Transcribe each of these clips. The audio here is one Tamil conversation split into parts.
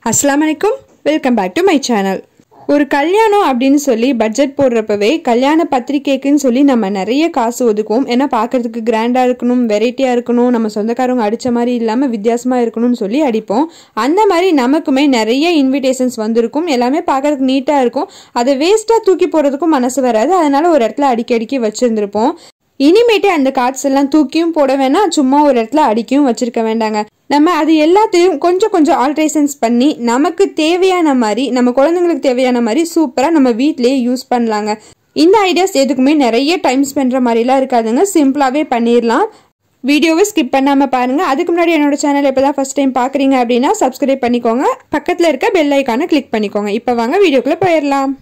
அஸ்ஸலாமு அலைக்கும், welcome back to my channel. ஒரு கல்யாணம் அப்படின்னு சொல்லி பட்ஜெட் போடுறப்பவே கல்யாண பத்திரிக்கைக்குன்னு சொல்லி நம்ம நிறைய காசு ஒதுக்குவோம். ஏன்னா பார்க்கறதுக்கு கிராண்டாக இருக்கணும், வெரைட்டியாக இருக்கணும், நம்ம சொந்தக்காரங்க அடித்த மாதிரி இல்லாமல் வித்தியாசமாக இருக்கணும்னு சொல்லி அடிப்போம். அந்த மாதிரி நமக்குமே நிறைய இன்விடேஷன்ஸ் வந்திருக்கும். எல்லாமே பார்க்கறதுக்கு நீட்டாக இருக்கும். அதை வேஸ்ட்டாக தூக்கி போடுறதுக்கும் மனசு வராது. அதனால ஒரு இடத்துல அடிக்கி வச்சுருந்துருப்போம். இனிமேட்டு அந்த கார்ட்ஸ் எல்லாம் தூக்கியும் போட வேணாம், சும்மா ஒரு இடத்துல அடிக்கவும் வச்சிருக்க வேண்டாங்க. நம்ம அது எல்லாத்தையும் கொஞ்சம் ஆல்ட்ரேஷன்ஸ் பண்ணி நமக்கு தேவையான மாதிரி, நம்ம குழந்தைங்களுக்கு தேவையான மாதிரி சூப்பராக நம்ம வீட்டிலேயே யூஸ் பண்ணலாங்க. இந்த ஐடியாஸ் எதுக்குமே நிறைய டைம் ஸ்பெண்ட்ற மாதிரிலாம் இருக்காதுங்க, சிம்பிளாகவே பண்ணிடலாம். வீடியோவை ஸ்கிப் பண்ணாமல் பாருங்கள். அதுக்கு முன்னாடி என்னோட சேனல் இப்போ தான் ஃபஸ்ட் டைம் பார்க்குறீங்க அப்படின்னா சப்ஸ்கிரைப் பண்ணிக்கோங்க. பக்கத்தில் இருக்க பெல் ஐக்கானை கிளிக் பண்ணிக்கோங்க. இப்போ வாங்க வீடியோக்குள்ளே போயிடலாம்.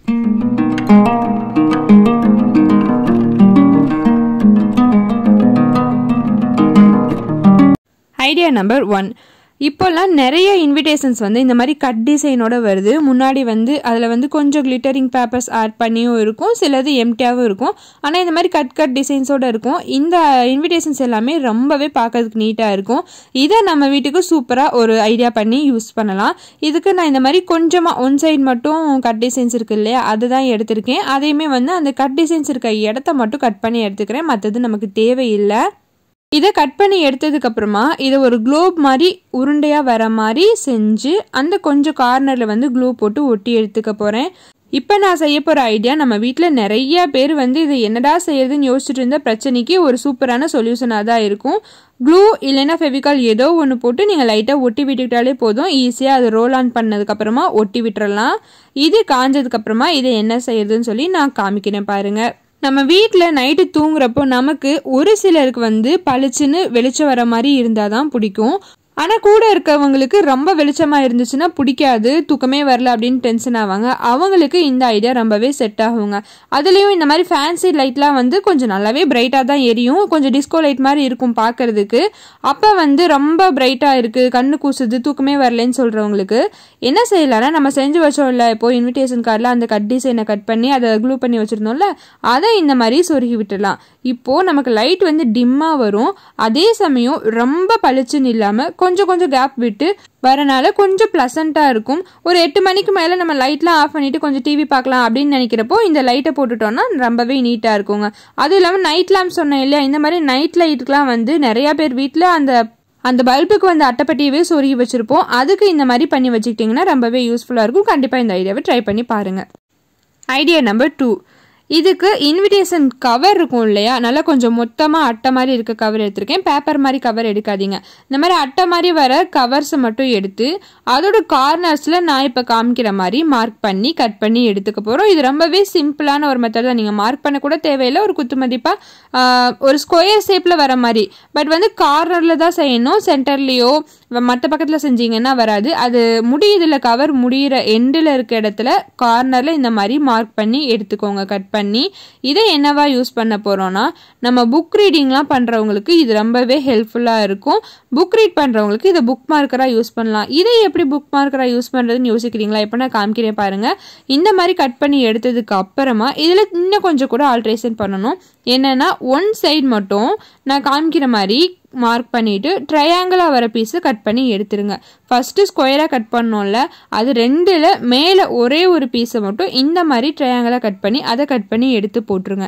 Idea number 1. இப்போல்லாம் நிறைய இன்விடேஷன்ஸ் வந்து இந்த மாதிரி கட் டிசைனோட வருது. முன்னாடி வந்து அதில் கொஞ்சம் கிளிட்டரிங் பேப்பர்ஸ் ஆட் பண்ணியும் இருக்கும், சிலது எம்டியாகவும் இருக்கும். ஆனால் இந்த மாதிரி கட் டிசைன்ஸோடு இருக்கும். இந்த இன்விடேஷன்ஸ் எல்லாமே ரொம்பவே பார்க்கறதுக்கு நீட்டாக இருக்கும். இதை நம்ம வீட்டுக்கு சூப்பராக ஒரு ஐடியா பண்ணி யூஸ் பண்ணலாம். இதுக்கு நான் இந்த மாதிரி கொஞ்சமாக ஒன் சைடு மட்டும் கட் டிசைன்ஸ் இருக்கு இல்லையா, அதுதான் எடுத்திருக்கேன். அதையுமே அந்த கட் டிசைன்ஸ் இருக்க இடத்த மட்டும் கட் பண்ணி எடுத்துக்கிறேன், மற்றது நமக்கு தேவையில்லை. இதை கட் பண்ணி எடுத்ததுக்கப்புறமா இதை ஒரு குளோப் மாதிரி உருண்டையாக வர மாதிரி செஞ்சு அந்த கொஞ்சம் கார்னரில் க்ளூ போட்டு ஒட்டி எடுத்துக்க போகிறேன். இப்போ நான் செய்ய போகிற ஐடியா நம்ம வீட்டில் நிறைய பேர் இதை என்னடா செய்யறதுன்னு யோசிச்சுட்டு இருந்த பிரச்சனைக்கு ஒரு சூப்பரான சொல்யூஷனாக தான் இருக்கும். க்ளூ இல்லைன்னா ஃபெவிகால் ஏதோ ஒன்று போட்டு நீங்கள் லைட்டாக ஒட்டி விட்டுக்கிட்டாலே போதும். ஈஸியாக அதை ரோல் ஆன் பண்ணதுக்கப்புறமா ஒட்டி விட்டுறலாம். இது காஞ்சதுக்கப்புறமா இதை என்ன செய்யறதுன்னு சொல்லி நான் காமிக்கிறேன் பாருங்கள். நம்ம வீட்டில் நைட்டு தூங்குறப்போ நமக்கு ஒரு சிலருக்கு பளிச்சுன்னு வெளிச்சம் வர மாதிரி இருந்தால் தான் பிடிக்கும். ஆனால் கூட இருக்கவங்களுக்கு ரொம்ப வெளிச்சமாக இருந்துச்சுன்னா பிடிக்காது, தூக்கமே வரல அப்படின்னு டென்ஷன் ஆவாங்க. அவங்களுக்கு இந்த ஐடியா ரொம்பவே செட் ஆகுங்க. அதுலேயும் இந்த மாதிரி ஃபேன்சி லைட்லாம் கொஞ்சம் நல்லாவே பிரைட்டாக தான் எரியும். கொஞ்சம் டிஸ்கோ லைட் மாதிரி இருக்கும் பார்க்கறதுக்கு. அப்போ ரொம்ப பிரைட்டாக இருக்குது, கண்ணு கூசுது, தூக்கமே வரலன்னு சொல்கிறவங்களுக்கு என்ன செய்யலாம்னா, நம்ம செஞ்சு வச்சோம் இல்லை இப்போது இன்விடேஷன் கார்டில் அந்த கட் டிசைனை கட் பண்ணி அதை க்ளூ பண்ணி வச்சுருந்தோம்ல, அதை இந்த மாதிரி சொருகி விட்டுடலாம். இப்போது நமக்கு லைட் டிம்மாக வரும். அதே சமயம் ரொம்ப பளிச்சுன்னு இல்லாமல் கொஞ்சம் கேப் விட்டு வரனால கொஞ்சம் ப்ளசண்ட்டாக இருக்கும். ஒரு 8 மணிக்கு மேலே நம்ம லைட்லாம் ஆஃப் பண்ணிவிட்டு கொஞ்சம் டிவி பார்க்கலாம் அப்படின்னு நினைக்கிறப்போ இந்த லைட்டை போட்டுட்டோம்னா ரொம்பவே நீட்டாக இருக்குங்க. அதுவும் இல்லாமல் நைட் லேம்ப் சொன்னேன் இல்லையா, இந்த மாதிரி நைட் லைட்டுக்கெலாம் நிறையா பேர் வீட்டில் அந்த பல்புக்கு அட்டைப்பட்டியவே சொருகி வச்சுருப்போம். அதுக்கு இந்த மாதிரி பண்ணி வச்சுக்கிட்டிங்கன்னா ரொம்பவே யூஸ்ஃபுல்லாக இருக்கும். கண்டிப்பாக இந்த ஐடியாவை ட்ரை பண்ணி பாருங்கள். Idea number 2. இதுக்கு இன்விடேஷன் கவர் இருக்கும் இல்லையா, நல்லா கொஞ்சம் மொத்தமாக அட்டை மாதிரி இருக்க கவர் எடுத்திருக்கேன். பேப்பர் மாதிரி கவர் எடுக்காதீங்க. இந்த மாதிரி அட்டை மாதிரி வர கவர்ஸை மட்டும் எடுத்து அதோட கார்னர்ஸில் நான் இப்போ காமிக்கிற மாதிரி மார்க் பண்ணி கட் பண்ணி எடுத்துக்க போகிறோம். இது ரொம்பவே சிம்பிளான ஒரு மெத்தட் தான். நீங்கள் மார்க் பண்ண கூட தேவையில்லை. ஒரு குத்து மதிப்பாக ஒரு ஸ்கொயர் ஷேப்பில் வர மாதிரி, பட் கார்னரில் தான் செய்யணும். சென்டர்லேயோ மற்ற பக்கத்தில் செஞ்சீங்கன்னா வராது. அது முடியுதில்ல, கவர் முடிகிற எண்டில் இருக்க இடத்துல கார்னரில் இந்த மாதிரி மார்க் பண்ணி எடுத்துக்கோங்க கட் பண்ணி. இதை என்னவா யூஸ் பண்ண போகிறோன்னா, நம்ம புக் ரீடிங்லாம் பண்ணுறவங்களுக்கு இது ரொம்பவே ஹெல்ப்ஃபுல்லாக இருக்கும். புக் ரீட் பண்ணுறவங்களுக்கு இதை புக் மார்க்கராக யூஸ் பண்ணலாம். இதை எப்படி புக் மார்க்கராக யூஸ் பண்ணுறதுன்னு யோசிக்கிறீங்களா? இப்போ நான் காமிக்கிறேன் பாருங்கள். இந்த மாதிரி கட் பண்ணி எடுத்ததுக்கு அப்புறமா இதில் இன்னும் கொஞ்சம் கூட ஆல்ட்ரேஷன் பண்ணணும். என்னென்னா, ஒன் சைடு மட்டும் நான் காமிக்கிற மாதிரி மார்க் பண்ணிவிட்டு ட்ரையாங்கிளாக வர பீஸு கட் பண்ணி எடுத்துருங்க. ஃபஸ்ட்டு ஸ்கொயராக கட் பண்ணோம்ல, அது ரெண்டில் மேலே ஒரே ஒரு பீஸை மட்டும் இந்த மாதிரி ட்ரையாங்கிளாக கட் பண்ணி அதை கட் பண்ணி எடுத்து போட்டுருங்க.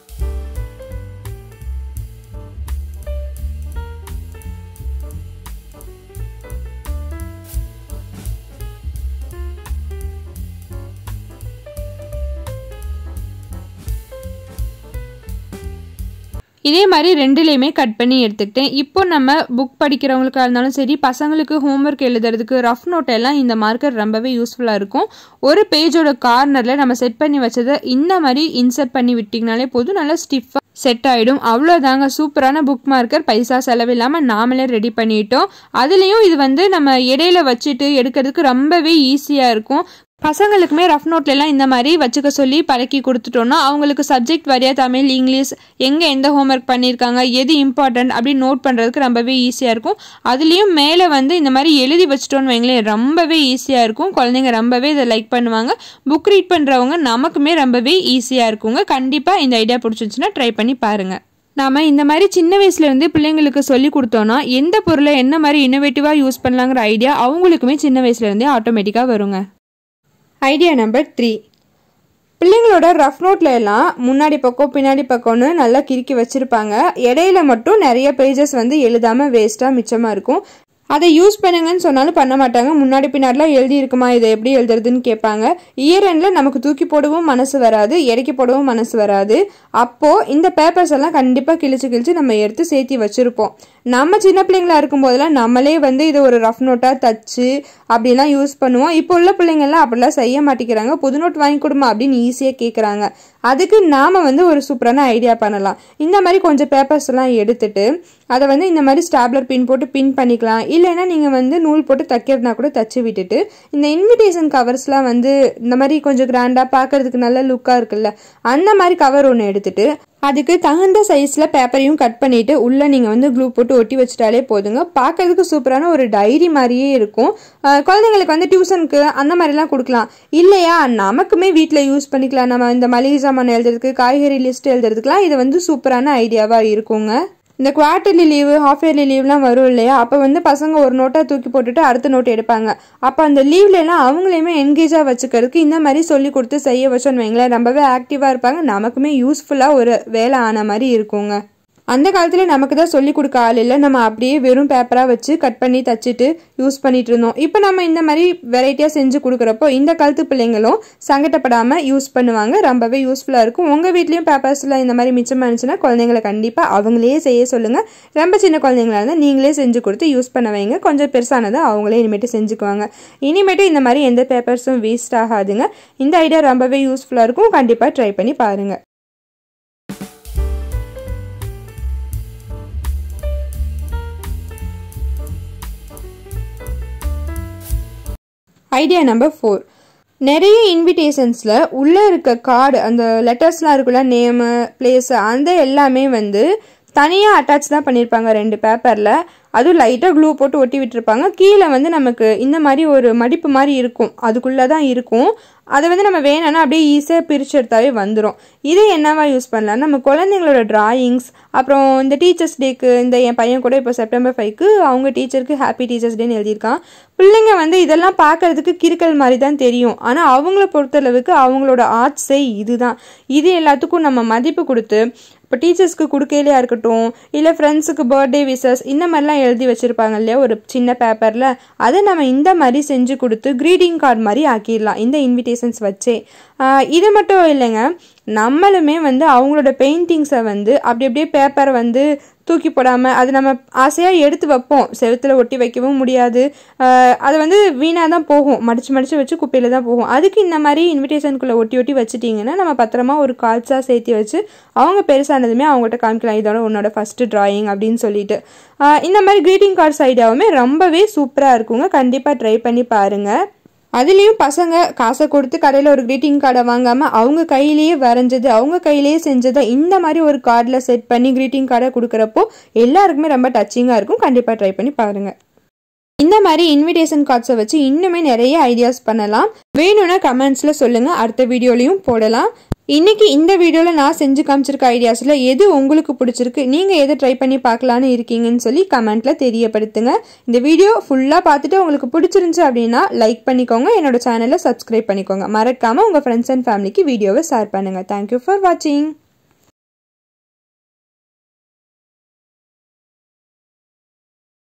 இதே மாதிரி ரெண்டுலேயுமே கட் பண்ணி எடுத்துக்கிட்டேன். இப்போ நம்ம புக் படிக்கிறவங்களுக்காக இருந்தாலும் சரி, பசங்களுக்கு ஹோம்ஒர்க் எழுதுறதுக்கு ரஃப் நோட் எல்லாம் இந்த மார்க்கர் ரொம்பவே யூஸ்ஃபுல்லாக இருக்கும். ஒரு பேஜோட கார்னரில் நம்ம செட் பண்ணி வச்சதை இந்த மாதிரி இன்சர்ட் பண்ணி விட்டிங்கனாலே போதும், நல்லா ஸ்டிஃபாக செட் ஆகிடும். அவ்வளோதாங்க, சூப்பரான புக் மார்க்கர். பைசா செலவில்லாமல் நாமளே ரெடி பண்ணிட்டோம். அதுலேயும் இது நம்ம இடையில வச்சுட்டு எடுக்கிறதுக்கு ரொம்பவே ஈஸியாக இருக்கும். பசங்களுக்குமே ரஃப் நோட்லாம் இந்த மாதிரி வச்சுக்க சொல்லி பழக்கி கொடுத்துட்டோன்னா அவங்களுக்கு சப்ஜெக்ட் வரையா தமிழ், இங்கிலீஷ், எங்கே எந்த ஹோம்ஒர்க் பண்ணியிருக்காங்க, எது இம்பார்ட்டன்ட் அப்படின்னு நோட் பண்ணுறதுக்கு ரொம்பவே ஈஸியாக இருக்கும். அதுலேயும் மேலே இந்த மாதிரி எழுதி வச்சுட்டோன்னு வைங்களேன், ரொம்பவே ஈஸியாக இருக்கும். குழந்தைங்க ரொம்பவே இதை லைக் பண்ணுவாங்க. புக் ரீட் பண்ணுறவங்க நமக்குமே ரொம்பவே ஈஸியாக இருக்குங்க. கண்டிப்பாக இந்த ஐடியா பிடிச்சிருந்துச்சுன்னா ட்ரை பண்ணி பாருங்கள். நாம் இந்த மாதிரி சின்ன வயசுலேருந்து பிள்ளைங்களுக்கு சொல்லி கொடுத்தோன்னா எந்த பொருளை என்ன மாதிரி இன்னோவேட்டிவாக யூஸ் பண்ணலாங்கிற ஐடியா அவங்களுக்குமே சின்ன வயசுலேருந்தே ஆட்டோமேட்டிக்காக வருங்க. ஐடியா நம்பர் 3, பிள்ளைங்களோட ரஃப் நோட்ல எல்லாம் முன்னாடி பக்கம் பின்னாடி பக்கம்னு நல்லா கிறுக்கி வச்சுருப்பாங்க. இடையில மட்டும் நிறைய பேஜஸ் வந்து எழுதாமல் வேஸ்ட்டாக மிச்சமாக இருக்கும். அதை யூஸ் பண்ணுங்கன்னு சொன்னாலும் பண்ண மாட்டாங்க. முன்னாடி பின்னாடிலாம் எழுதி இருக்குமா, இதை எப்படி எழுதுறதுன்னு கேட்பாங்க. இயர் எண்டில் நமக்கு தூக்கி போடவும் மனசு வராது, இறக்கி போடவும் மனசு வராது. அப்போது இந்த பேப்பர்ஸ் எல்லாம் கண்டிப்பாக கிழிச்சு நம்ம எடுத்து சேர்த்தி வச்சுருப்போம். நம்ம சின்ன பிள்ளைங்களா இருக்கும்போதெல்லாம் நம்மளே வந்து இதை ஒரு ரஃப் நோட்டாக தச்சு அப்படிலாம் யூஸ் பண்ணுவோம். இப்போ உள்ள பிள்ளைங்கள்லாம் அப்படிலாம் செய்ய மாட்டேங்கிறாங்க. புது நோட் வாங்கி கொடுமா அப்படின்னு ஈஸியாக கேட்குறாங்க. அதுக்கு நாம் வந்து ஒரு சூப்பரான ஐடியா பண்ணலாம். இந்த மாதிரி கொஞ்சம் பேப்பர்ஸ் எல்லாம் எடுத்துட்டு அதை வந்து இந்த மாதிரி ஸ்டாப்லர் பின் போட்டு பின் பண்ணிக்கலாம். இல்லைன்னா நீங்கள் வந்து நூல் போட்டு தைக்கிறதுனா கூட தச்சு விட்டுட்டு இந்த இன்விடேஷன் கவர்ஸ்லாம் வந்து இந்த மாதிரி கொஞ்சம் கிராண்டாக பார்க்கறதுக்கு நல்ல லுக்காக இருக்குல்ல, அந்த மாதிரி கவர் ஒன்று எடுத்துட்டு அதுக்கு தகுந்த சைஸில் பேப்பரையும் கட் பண்ணிவிட்டு உள்ளே நீங்கள் வந்து க்ளூ போட்டு ஒட்டி வச்சுட்டாலே போதுங்க. பார்க்கறதுக்கு சூப்பரான ஒரு டைரி மாதிரியே இருக்கும். குழந்தைங்களுக்கு வந்து டியூஷனுக்கு அந்த மாதிரிலாம் கொடுக்கலாம். இல்லையா நமக்குமே வீட்டில் யூஸ் பண்ணிக்கலாம். நம்ம இந்த மளிகை சாமான் எழுதுறதுக்கு, காய்கறி லிஸ்ட் எழுதுறதுக்குலாம் இது வந்து சூப்பரான ஐடியாவாக இருக்குங்க. இந்த குவார்டர்லி லீவு, ஹாஃப் இயர்லி லீவ்லாம் வரும் இல்லையா, அப்போ வந்து பசங்க ஒரு நோட்டை தூக்கி போட்டுட்டு அடுத்த நோட் எடுப்பாங்க. அப்போ அந்த லீவ்லலாம் அவங்களையுமே என்கேஜாக வச்சுக்கிறதுக்கு இந்த மாதிரி சொல்லி கொடுத்து செய்ய வச்சோன்னு வைங்களேன், ரொம்பவே ஆக்டிவாக இருப்பாங்க. நமக்குமே யூஸ்ஃபுல்லாக ஒரு வேலை ஆன மாதிரி இருக்குங்க. அந்த காலத்தில் நமக்கு தான் சொல்லி கொடுக்க ஆள் இல்லை. நம்ம அப்படியே வெறும் பேப்பராக வச்சு கட் பண்ணி தச்சுட்டு யூஸ் பண்ணிட்டு இருந்தோம். இப்போ நம்ம இந்த மாதிரி வெரைட்டியாக செஞ்சு கொடுக்குறப்போ இந்த காலத்து பிள்ளைங்களும் சங்கடப்படாமல் யூஸ் பண்ணுவாங்க. ரொம்பவே யூஸ்ஃபுல்லாக இருக்கும். உங்கள் வீட்லேயும் பேப்பர்ஸில் இந்த மாதிரி மிச்சமாக இருந்துச்சுன்னா குழந்தைங்களை கண்டிப்பாக அவங்களே செய்ய சொல்லுங்கள். ரொம்ப சின்ன குழந்தைங்களா இருந்தால் நீங்களே செஞ்சு கொடுத்து யூஸ் பண்ண வைங்க. கொஞ்சம் பெருசானதை அவங்களே இனிமேட்டு செஞ்சுக்குவாங்க. இனிமேட்டு இந்த மாதிரி எந்த பேப்பர்ஸும் வேஸ்ட் ஆகாதுங்க. இந்த ஐடியா ரொம்பவே யூஸ்ஃபுல்லாக இருக்கும். கண்டிப்பாக ட்ரை பண்ணி பாருங்கள். ஐடியா நம்பர் 4, நிறைய இன்விடேஷன்ஸில் உள்ளே இருக்க கார்டு, அந்த லெட்டர்ஸ்லாம் இருக்குல்ல, நேமு, பிளேஸு, அந்த எல்லாமே வந்து தனியாக அட்டாச் தான் பண்ணியிருப்பாங்க 2 பேப்பரில். அதுவும் லைட்டாக க்ளூ போட்டு ஒட்டி விட்டுருப்பாங்க. கீழே வந்து நமக்கு இந்த மாதிரி ஒரு மடிப்பு மாதிரி இருக்கும், அதுக்குள்ளே தான் இருக்கும். அதை வந்து நம்ம வேணும்னா அப்படியே ஈஸியாக பிரித்து எடுத்தாவே வந்துடும். இதை என்னவா யூஸ் பண்ணலாம், நம்ம குழந்தைங்களோட டிராயிங்ஸ், அப்புறம் இந்த டீச்சர்ஸ் டேக்கு, இந்த என் பையன் கூட இப்போ செப்டம்பர் 5க்கு அவங்க டீச்சருக்கு ஹாப்பி டீச்சர்ஸ் டேன்னு எழுதியிருக்கான். பிள்ளைங்க வந்து இதெல்லாம் பார்க்கறதுக்கு கிறுக்கல் மாதிரி தான் தெரியும். ஆனால் அவங்கள பொறுத்தளவுக்கு அவங்களோட ஆர்ட்ஸே இதுதான். இது எல்லாத்துக்கும் நம்ம மதிப்பு கொடுத்து இப்போ டீச்சர்ஸ்க்கு கொடுக்கையிலையா இருக்கட்டும், இல்லை ஃப்ரெண்ட்ஸுக்கு பர்த்டே விஷஸ் இந்த மாதிரிலாம் எழுதி வச்சுருப்பாங்க இல்லையா ஒரு சின்ன பேப்பரில், அதை நம்ம இந்த மாதிரி செஞ்சு கொடுத்து க்ரீட்டிங் கார்டு மாதிரி ஆக்கிடலாம் இந்த இன்விடேஷன்ஸ் வச்சே. இது மட்டும் இல்லைங்க, நம்மளுமே வந்து அவங்களோட பெயிண்டிங்ஸை வந்து அப்படி அப்படியே பேப்பரை வந்து தூக்கி போடாமல் அது நம்ம ஆசையாக எடுத்து வைப்போம். செவுத்தில் ஒட்டி வைக்கவும் முடியாது. அது வந்து வீணாக தான் போகும், மடித்து வச்சு குப்பையில் தான் போகும். அதுக்கு இந்த மாதிரி இன்விடேஷனுக்குள்ளே ஒட்டி வச்சுட்டிங்கன்னா நம்ம பத்திரமா ஒரு கார்ட்ஸாக சேர்த்து வச்சு அவங்க பெருசானதுமே அவங்ககிட்ட காமிக்கலாம், இதோட உன்னோட ஃபஸ்ட்டு ட்ராயிங் அப்படின்னு சொல்லிட்டு. இந்த மாதிரி க்ரீட்டிங் கார்ட்ஸ் ஐடியாவுமே ரொம்பவே சூப்பராக இருக்குங்க. கண்டிப்பாக ட்ரை பண்ணி பாருங்கள். அதுலேயும் பசங்க காசை கொடுத்து கடையில் ஒரு க்ரீட்டிங் கார்டை வாங்காமல் அவங்க கையிலேயே வரைஞ்சது, அவங்க கையிலேயே செஞ்சதை இந்த மாதிரி ஒரு கார்டில் செட் பண்ணி க்ரீட்டிங் கார்டை கொடுக்குறப்போ எல்லாருக்குமே ரொம்ப டச்சிங்காக இருக்கும். கண்டிப்பாக ட்ரை பண்ணி பாருங்கள். இந்த மாதிரி இன்விடேஷன் கார்ட்ஸை வச்சு இன்னுமே நிறைய ஐடியாஸ் பண்ணலாம். வேணும்னா கமெண்ட்ஸில் சொல்லுங்கள், அடுத்த வீடியோலையும் போடலாம். இன்னைக்கு இந்த வீடியோவில் நான் செஞ்சு காமிச்சிருக்க ஐடியாஸில் எது உங்களுக்கு பிடிச்சிருக்கு, நீங்கள் எதை ட்ரை பண்ணி பார்க்கலான்னு இருக்கீங்கன்னு சொல்லி கமெண்ட்டில் தெரியப்படுத்துங்க. இந்த வீடியோ ஃபுல்லாக பார்த்துட்டு உங்களுக்கு பிடிச்சிருந்துச்சு அப்படின்னா லைக் பண்ணிக்கோங்க, என்னோட சேனலை சப்ஸ்கிரைப் பண்ணிக்கோங்க. மறக்காமல் உங்கள் ஃப்ரெண்ட்ஸ் அண்ட் ஃபேமிலிக்கு வீடியோவை ஷேர் பண்ணுங்கள். தேங்க்யூ ஃபார் வாட்சிங்.